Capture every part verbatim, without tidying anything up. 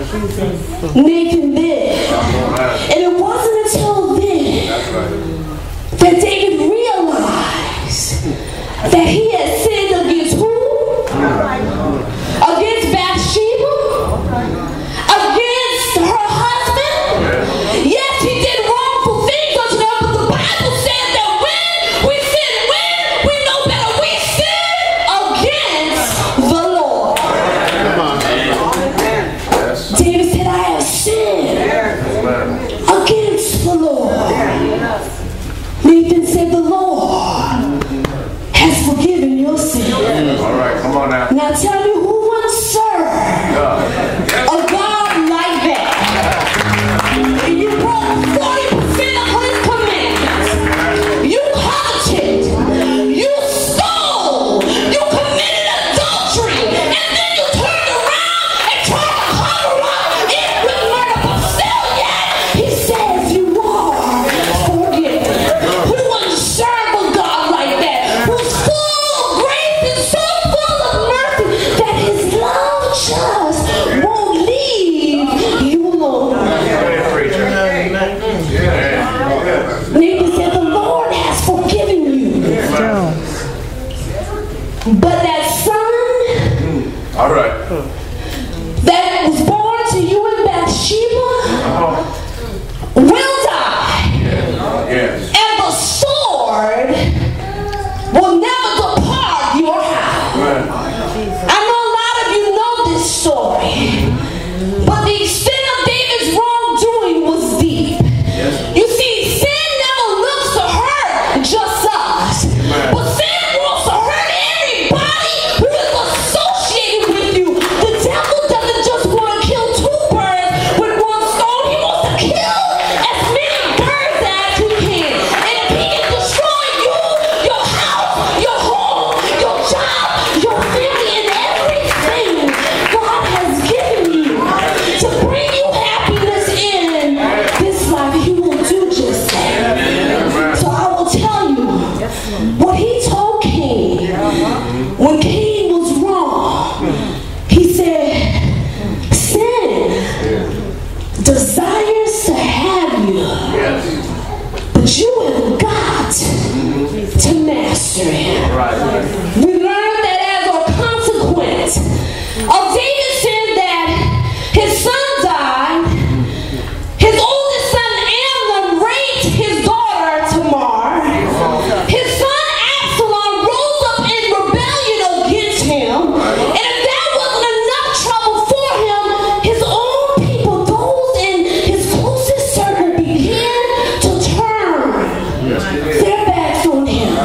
Nathan did. And it wasn't until then that David realized that he had sinned against who? Against Bathsheba? Against her husband? Yes, he did wrongful things unto them, but the Bible says that when we sin, when we know better, we sin against the Lord. David said, I have sinned against the Lord. Nathan said, the Lord has forgiven your sin. All right, come on now. Now tell me who would serve a God like that? You broke forty percent of his commandments. You coveted. You stole. You committed adultery. And then you turned around and tried to cover up it with murder. But still yet, he says you are forgiven. Who would serve a God like that? Who's full of grace and so full of mercy that his love just won't leave you alone. Nathan said, the Lord has forgiven you. But that son All right. that was born to you in Bathsheba will die. Yes. And the sword will never depart your house. I know a lot of you know this story, but the extent of David's wrongdoing was deep. You see, sin never looks to hurt just us, but sin wants to hurt everybody who is associated with you. The devil doesn't just want to kill two birds with one stone. He wants to kill as many birds as he can. And if he can destroy you, your house, your home, your job, your family, and everything God has given you to bring you happiness in this life, he will do just that. So I will tell you what he told Cain when Cain was wrong. He said, sin desires to have you, but you have got to master it. We learned that as a consequence of David's sin that his son died, his oldest son Amnon raped his daughter Tamar. His son Absalom rose up in rebellion against him. And if that wasn't enough trouble for him, his own people, those in his closest circle, began to turn their backs on him.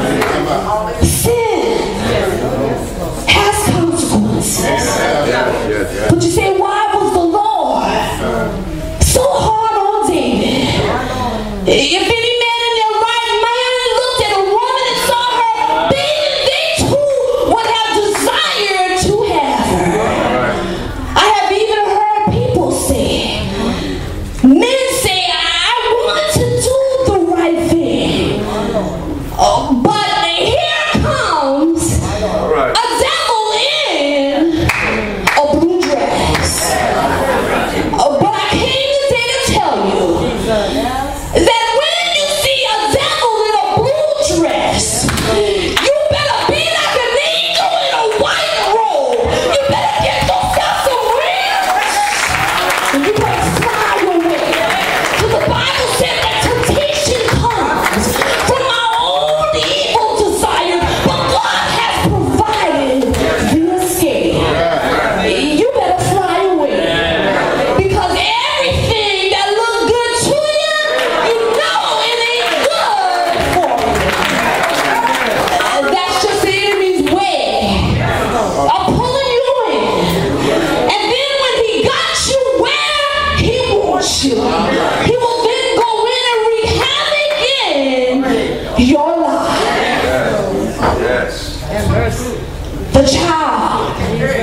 Sin has consequences. But you say, why was the Lord so hard on David? If any man in their right mind looked at a woman and saw her, they, they too would have desired to have her. I have even heard people say, men say, I wanted to do the right thing. Oh, but here comes a devil in a blue dress. Oh, but I came today to tell you that when you see a devil in a blue dress, you better be like an angel in a white robe. You better get yourself some rings. And you better fly away. So the Bible said that temptation comes from our own evil desires, but God has provided the escape. You better fly away. Because everything that looks good to you, you know it ain't good for you. Uh, That's just the enemy's way of pulling you in. And then when he got you where he wants you, he will then go in and wreak havoc in your life. Yes. The child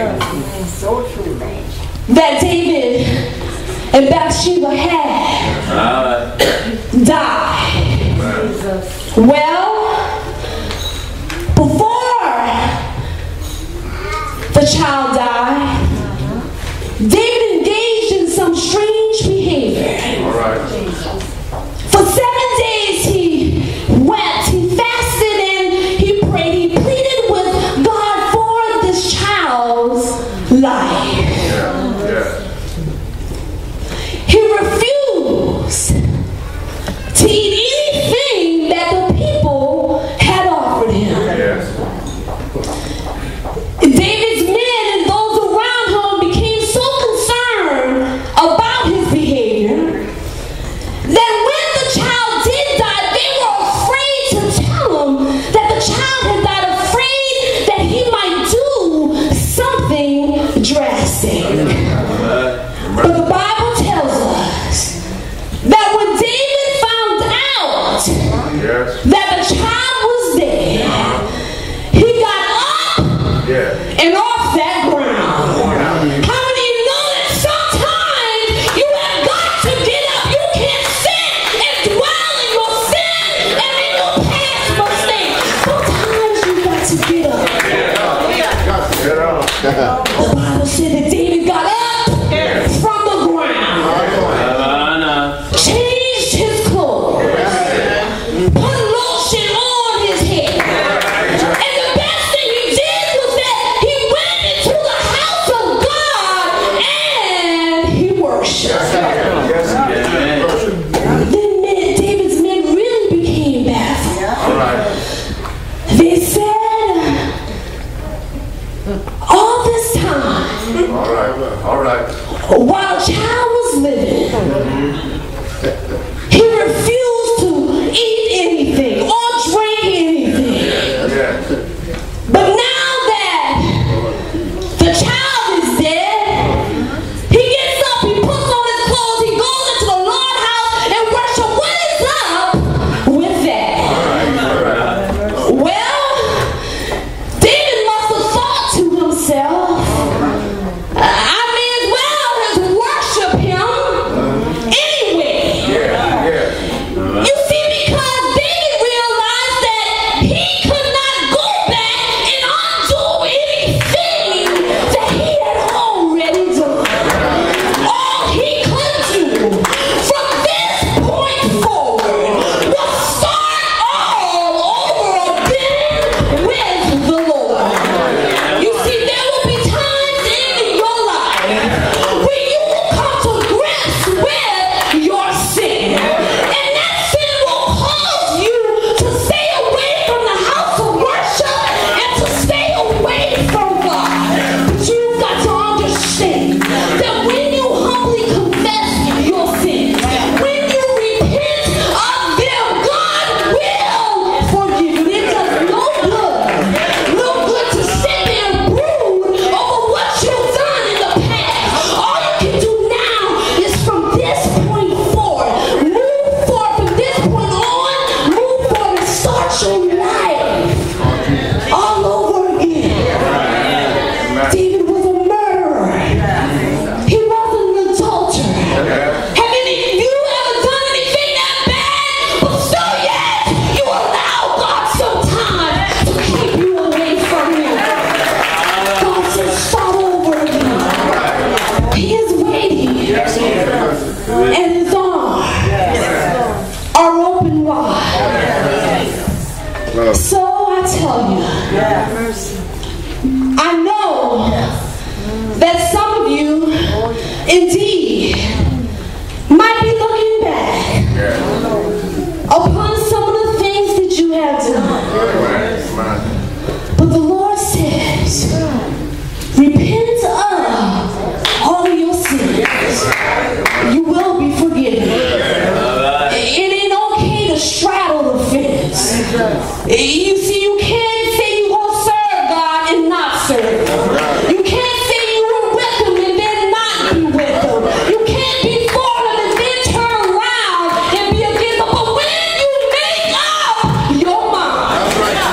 that David and Bathsheba had died. Well, before the child died, David engaged But the Bible tells us that when David found out Yes. that the child was dead, he got up Yeah. and off that ground. How many of you know that sometimes you have got to get up? You can't sit and dwell in your sin and in your past mistakes. Sometimes you got to get up. Get up. The Bible said that David got up from the ground, changed his clothes, put lotion on his head, and the best thing he did was that he went into the house of God and he worshiped. Yes. Then men, David's men really became baffled. All right. They said, all this time, All right. All right. while the child was living, he refused to eat anything or drink anything. Yes. But now that the child is dead, he gets up, he puts on his clothes, he goes into the Lord house and worships. What is up with that? Well, David must have thought to himself, I may as well just worship him anyway. Yeah. Yeah. You see, because David realized that he could not go back and undo anything that he had already done. All he could do from this point forward was start all over again with the Lord. You see, there will be times in your life where you will come to grips with your sin. And that sin will cause you to stay away from the house of worship and to stay away from God. But you've got to understand that when you humbly confess your sins, when you repent of them, God will forgive you. It does no good, no good to sit there and brood over what you've done in the past. All you can do now is from this point forward, move forward from this point on, move forward and start your life all over again. David was a murderer. He wasn't an adulterer. Have any of you ever done anything that bad, but still yet you allow God sometimes to keep you away from Him? God says, start over again. He is waiting, and His arms are open wide. So I tell you, I know that some of you indeed might be looking back upon some of the things that you have done. But the Lord says, repent of all of your sins. You will be forgiven. It ain't okay to straddle the fence. You see, you can't say you will serve God and not serve Him. You can't say you were with Him and then not be with Him. You can't be for Him and then turn around and be against Him. But when you make up your mind,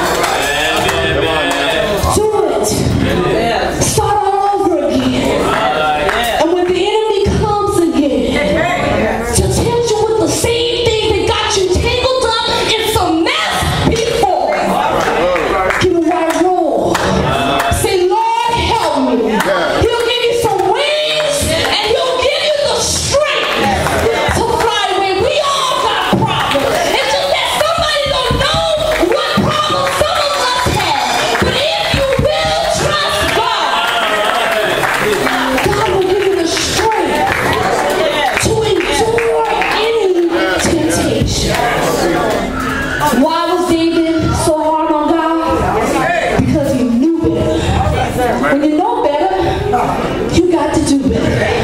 do it. Start all over again. And when the enemy comes again to tempt you with the same thing that got you tangled up in some mess before, get a right roll. Say, Lord, help me. He'll give you some wings and He'll give you the strength to fly away. We all got problems. It's just that somebody don't know what problems some of us have. But if you will trust God, God will give you the strength to endure any temptation. Why was David so hard on God? Because he knew better. When you know better, you got to do better.